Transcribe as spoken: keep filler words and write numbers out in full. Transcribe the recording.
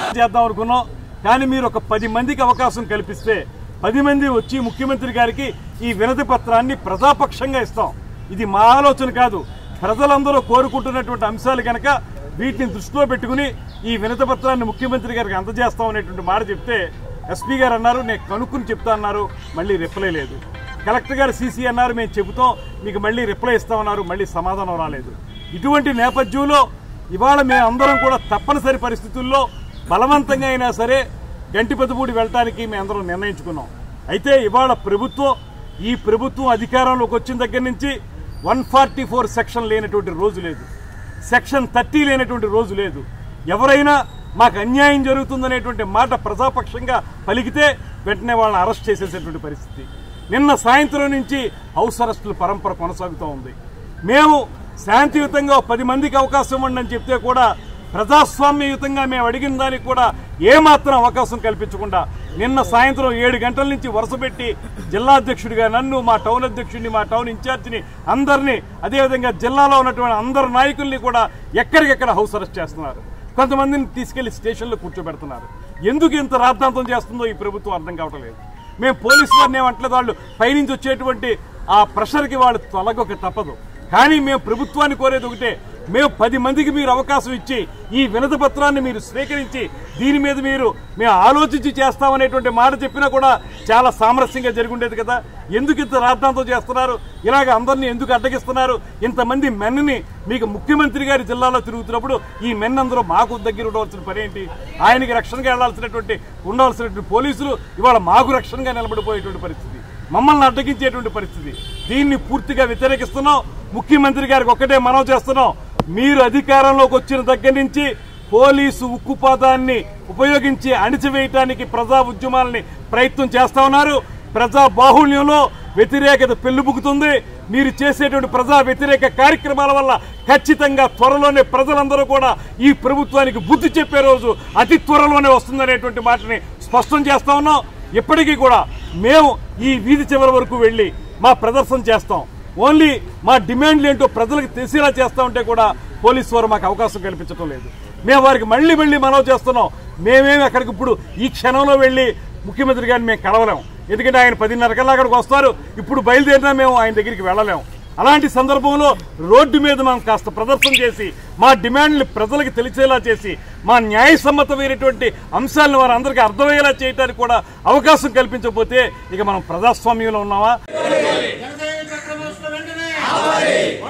చేద్దాం అనుకున్నాం. కానీ మీరు ఒక పది మందికి అవకాశం కల్పిస్తే పది మంది వచ్చి ముఖ్యమంత్రి గారికి ఈ వినతి పత్రాన్ని ప్రజాపక్షంగా ఇస్తాం. ఇది మా ఆలోచన కాదు, ప్రజలందరూ కోరుకుంటున్నటువంటి అంశాలు కనుక వీటిని దృష్టిలో పెట్టుకుని ఈ వినతి పత్రాన్ని ముఖ్యమంత్రి గారికి అందజేస్తాం అనేటువంటి మాట చెప్తే ఎస్పీ గారు అన్నారు నేను కనుక్కుని చెప్తా అన్నారు, మళ్ళీ రిప్లై లేదు. కలెక్టర్ గారు సీసీ అన్నారు మేము చెబుతాం మీకు మళ్ళీ రిప్లై ఇస్తామన్నారు, మళ్ళీ సమాధానం రాలేదు. ఇటువంటి నేపథ్యంలో ఇవాళ మేము అందరం కూడా తప్పనిసరి పరిస్థితుల్లో బలవంతంగా అయినా సరే గంటిపెద్దపూడి వెళ్ళటానికి మేము అందరం నిర్ణయించుకున్నాం. అయితే ఇవాళ ప్రభుత్వం ఈ ప్రభుత్వం అధికారంలోకి వచ్చిన దగ్గర నుంచి వన్ ఫార్టీ ఫోర్ సెక్షన్ లేనటువంటి రోజు లేదు, సెక్షన్ థర్టీ లేనటువంటి రోజు లేదు. ఎవరైనా మాకు అన్యాయం జరుగుతుందనేటువంటి మాట ప్రజాపక్షంగా పలికితే వెంటనే వాళ్ళని అరెస్ట్ చేసేసేటువంటి పరిస్థితి. నిన్న సాయంత్రం నుంచి హౌస్ అరెస్టుల పరంపర కొనసాగుతూ ఉంది. మేము శాంతియుతంగా పది మందికి అవకాశం ఇవ్వండి అని చెప్తే కూడా ప్రజాస్వామ్యయుతంగా మేము అడిగిన దానికి కూడా ఏమాత్రం అవకాశం కల్పించకుండా నిన్న సాయంత్రం ఏడు గంటల నుంచి వరుసపెట్టి జిల్లా అధ్యక్షుడిగా నన్ను, మా టౌన్ అధ్యక్షుడిని, మా టౌన్ ఇన్ఛార్జిని అందరినీ, అదేవిధంగా జిల్లాలో ఉన్నటువంటి అందరు నాయకుల్ని కూడా ఎక్కడికెక్కడ హౌస్ అరెస్ట్ చేస్తున్నారు. కొంతమందిని తీసుకెళ్లి స్టేషన్లో కూర్చోబెడుతున్నారు. ఎందుకు ఇంత రాద్ధాంతం చేస్తుందో ఈ ప్రభుత్వం అర్థం కావటం లేదు. మేము పోలీసు వారిని ఏమంటలేదు, వాళ్ళు పైనుంచి వచ్చేటువంటి ఆ ప్రెషర్కి వాళ్ళు తొలగక తప్పదు. కానీ మేము ప్రభుత్వాన్ని కోరేది ఒకటే, మేము పది మందికి మీరు అవకాశం ఇచ్చి ఈ వినతి పత్రాన్ని మీరు స్వీకరించి దీని మీద మీరు మేము ఆలోచించి చేస్తామనేటువంటి మాట చెప్పినా కూడా చాలా సామరస్యంగా జరిగి ఉండేది కదా. ఎందుకు ఇంత రాద్ధాంతం చేస్తున్నారు, ఇలాగ అందరినీ ఎందుకు అడ్డగిస్తున్నారు? ఇంతమంది మెన్ని మీకు ముఖ్యమంత్రి గారి జిల్లాలో తిరుగుతున్నప్పుడు ఈ మెన్ అందరూ మాకు దగ్గర ఉండవలసిన పని ఏంటి? ఆయనకి రక్షణగా వెళ్లాల్సినటువంటి ఉండవలసినటువంటి పోలీసులు ఇవాళ మాకు రక్షణగా నిలబడిపోయేటువంటి పరిస్థితి, మమ్మల్ని అడ్డగించేటువంటి పరిస్థితి. దీన్ని పూర్తిగా వ్యతిరేకిస్తున్నాం. ముఖ్యమంత్రి గారికి ఒక్కటే మనవి చేస్తున్నాం, మీరు అధికారంలోకి వచ్చిన దగ్గర నుంచి పోలీసు ఉక్కుపాదాన్ని ఉపయోగించి అణిచివేయటానికి ప్రజా ఉద్యమాలని ప్రయత్నం చేస్తా ఉన్నారు. ప్రజా బాహుళ్యంలో వ్యతిరేకత పెళ్లిబుకుతుంది. మీరు చేసేటువంటి ప్రజా వ్యతిరేక కార్యక్రమాల వల్ల ఖచ్చితంగా త్వరలోనే ప్రజలందరూ కూడా ఈ ప్రభుత్వానికి బుద్ధి చెప్పే రోజు అతి త్వరలోనే వస్తుందనేటువంటి మాటని స్పష్టం చేస్తా ఉన్నాం. ఇప్పటికీ కూడా మేము ఈ వీధి చివరి వరకు వెళ్ళి మా ప్రదర్శన చేస్తాం. ఓన్లీ మా డిమాండ్లు ఏంటో ప్రజలకు తెలిసేలా చేస్తా ఉంటే కూడా పోలీసు వారు మాకు అవకాశం కల్పించడం లేదు. మేము వారికి మళ్ళీ మళ్ళీ మనవి చేస్తున్నాం, మేమేమి అక్కడికి ఇప్పుడు ఈ క్షణంలో వెళ్ళి ముఖ్యమంత్రి గారిని మేము కలవలేము. ఎందుకంటే ఆయన పదిన్నర కల్లా అక్కడికి వస్తారు, ఇప్పుడు బయలుదేరినా మేము ఆయన దగ్గరికి వెళ్ళలేము. అలాంటి సందర్భంలో రోడ్డు మీద మనం కాస్త ప్రదర్శన చేసి మా డిమాండ్లు ప్రజలకు తెలిసేలా చేసి మా న్యాయసమ్మతమైనటువంటి అంశాలను వారందరికీ అర్థమయ్యేలా చేయడానికి కూడా అవకాశం కల్పించకపోతే ఇక మనం ప్రజాస్వామ్యంలో ఉన్నామా?